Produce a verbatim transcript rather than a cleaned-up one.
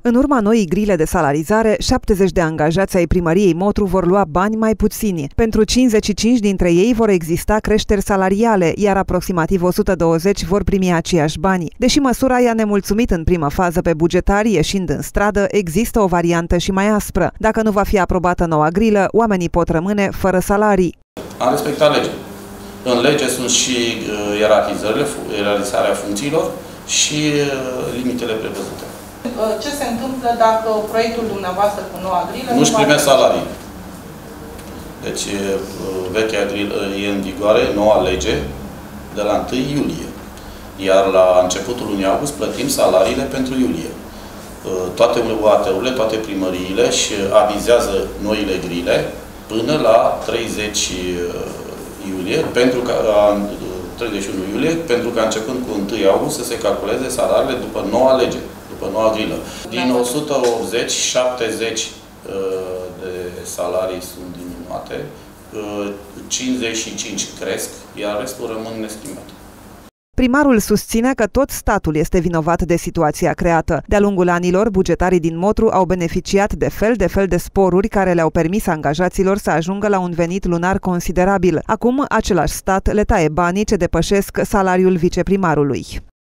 În urma noii grile de salarizare, șaptezeci de angajați ai primăriei Motru vor lua bani mai puțini. Pentru cincizeci și cinci dintre ei vor exista creșteri salariale, iar aproximativ o sută douăzeci vor primi aceiași bani. Deși măsura i-a nemulțumit în primă fază pe bugetari ieșind în stradă, există o variantă și mai aspră. Dacă nu va fi aprobată noua grilă, oamenii pot rămâne fără salarii. Am respectat legea. În lege sunt și ierarhizările, ierarhizarea funcțiilor și limitele prevăzute. Ce se întâmplă dacă proiectul dumneavoastră cu noua grilă nu-și primesc salarii? Deci, vechea grilă e în vigoare, noua lege, de la întâi iulie. Iar la începutul lunii august plătim salariile pentru iulie. Toate U A T-urile, toate primăriile și avizează noile grile până la treizeci iulie, pentru că treizeci și unu iulie, pentru că începând cu întâi august să se calculeze salariile după noua lege, după noua grilă. Din o sută optzeci, șaptezeci de salarii sunt diminuate, cincizeci și cinci cresc, iar restul rămân neschimbate. Primarul susține că tot statul este vinovat de situația creată. De-a lungul anilor, bugetarii din Motru au beneficiat de fel de fel de sporuri care le-au permis angajaților să ajungă la un venit lunar considerabil. Acum, același stat le taie banii ce depășesc salariul viceprimarului.